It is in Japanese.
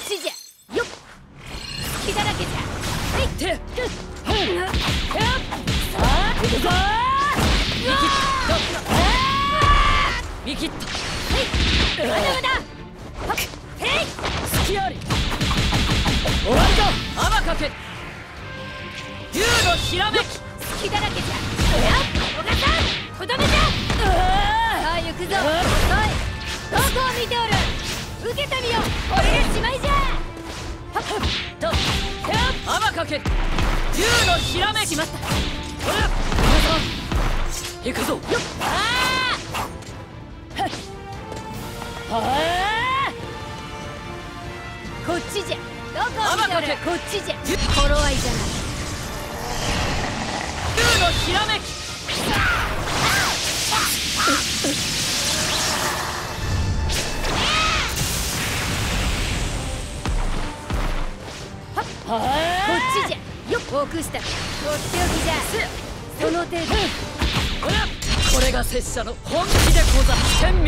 ちじゃよっ隙だらけじゃはいてさあ行くぞ見切ったはいまだまだはっへい隙あり終わりだ甘かけ竜のひらめき隙だらけじゃ小笠とどめじゃさあ行くぞ遅いどこを見ておる受けてみよこれでしまいじゃはっと甘かけ竜のひらめきしまったほら行くぞよっああはあこっちじゃどこを見ておるこっちじゃ頃合いじゃない竜のひらめきこっちじゃよっフォークしたとっておきじゃその程度これが拙者の本気でござる殲滅